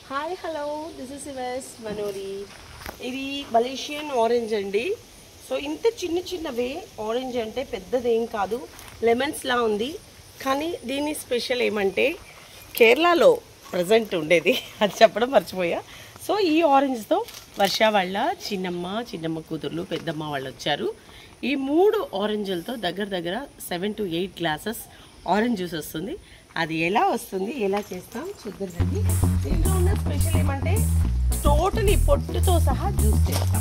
Hi hello this is yours Manori. ఇది Malaysian orange అండి. So ఇంత చిన్న చిన్నవే ఆరెంజ్ అంటే పెద్దదేం కాదు, లెమన్స్లా ఉంది. కానీ దీని స్పెషల్ ఏమంటే కేరళలో ప్రజెంట్ ఉండేది అది చెప్పడం మర్చిపోయా. సో ఈ ఆరెంజ్తో వర్ష వాళ్ళ చిన్నమ్మ కూతుర్లు పెద్దమ్మ వాళ్ళు వచ్చారు. ఈ 3 ఆరెంజ్లతో దగ్గర 7 to 8 గ్లాసెస్ ఆరెంజ్ జ్యూస్ వస్తుంది. అది ఎలా వస్తుంది, ఎలా చేస్తాం చూద్దామండి. దీంట్లో ఉన్న స్పెషల్ ఏమంటే టోటలీ పొట్టుతో సహా జ్యూస్ చేస్తాం.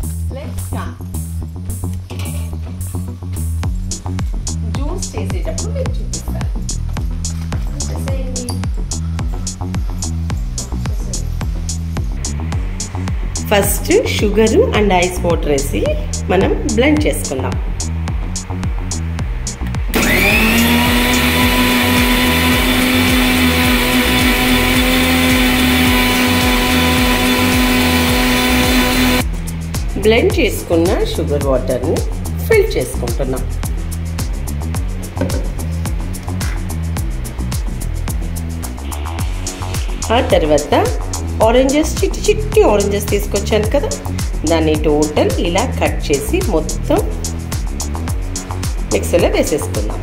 జ్యూస్ చేసేటప్పుడు మీకు చూపిస్తాను. First sugar and ice water వేసి మనం బ్లెండ్ చేసుకుందాం. బ్లెండ్ చేసుకున్న షుగర్ వాటర్ని ఫిల్ చేసుకుంటున్నాం. ఆ తర్వాత ఆరెంజెస్ చిట్టి ఆరెంజెస్ తీసుకొచ్చాను కదా, దాన్ని టోటల్ ఇలా కట్ చేసి మొత్తం మిక్సీలో వేసేసుకుందాం.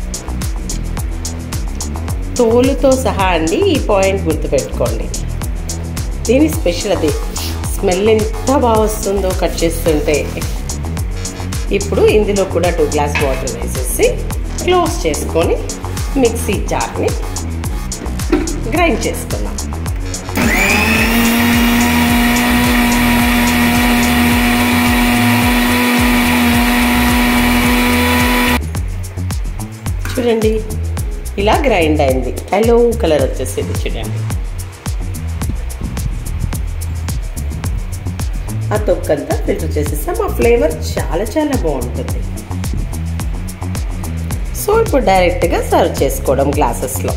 తోలుతో సహా అండి, ఈ పాయింట్ గుర్తుపెట్టుకోండి. దీని స్పెషల్ అదే, స్మెల్ ఎంత బాగా వస్తుందో కట్ చేస్తుంటే. ఇప్పుడు ఇందులో కూడా 2 గ్లాస్ వాటర్ వేసేసి క్లోజ్ చేసుకొని మిక్సీ జార్ని గ్రైండ్ చేసుకున్నాం. చూడండి ఇలా గ్రైండ్ అయింది, ఎల్లో కలర్ వచ్చేసేది చూడండి. ఆ తొక్కంతా ఫిల్టర్ చేసేస్తాం. ఆ ఫ్లేవర్ చాలా బాగుంటుంది. సో ఇప్పుడు డైరెక్ట్గా సర్వ్ చేసుకోవడం గ్లాసెస్లో.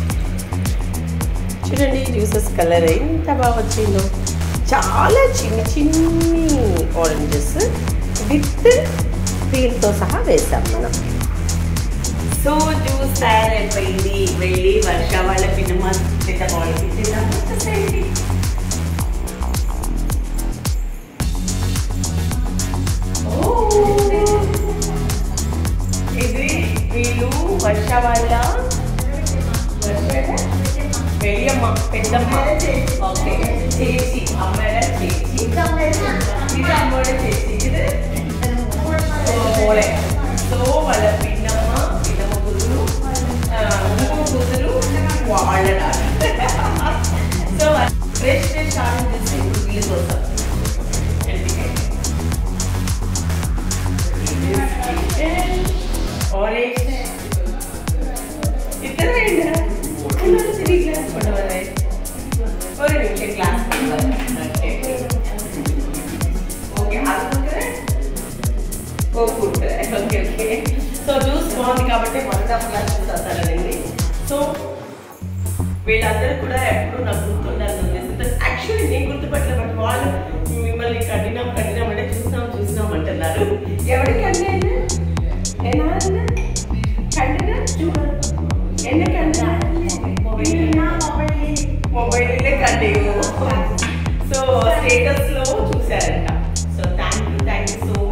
చూడండి జ్యూసెస్ కలర్ ఎంత బాగా వచ్చిందో. చాలా చిన్ని ఆరెంజెస్ విత్ పీల్తో సహా వేసాం మనం. సో జ్యూస్ తయారైపోయింది. వెళ్ళి వర్ష వాళ్ళ పిన్నమ్మ పెద్ద బాడీకి ఇచ్చేద్దాం. ఇది వీళ్ళు వర్ష వాళ్ళ వెళ్ళమ్మ పెద్దమ్మ, ఓకే చేసి అమ్మాయి చేసి ఇది అమ్మాయి చేసి ఇది సో వాళ్ళ పిన్నమ్మ కూతురు కూతురు వాళ్ళ సో ఫ్రెష్ స్టార్ట్ చేసి వీళ్ళు కోసం orange इतना है ना कलर 3 ग्लास पड़ा हुआ है और नीचे ग्लास ओके आप करें वो फूड करें ओके సో జ్యూస్ బాగుంది కాబట్టి 1.5 గ్లాస్ వస్తారండి. సో వీళ్ళందరూ కూడా ఎప్పుడు నాకు గుర్తుండాలి. యాక్చువల్లీ నేను గుర్తుపట్టలే, బట్ వాళ్ళు మిమ్మల్ని కఠినం అంటే చూసినాం అంటున్నారు. ఎవరికి అన్నీ మొబైల్ కంటిన్యూ సో స్టేటస్ లో చూసారంట. So thank you so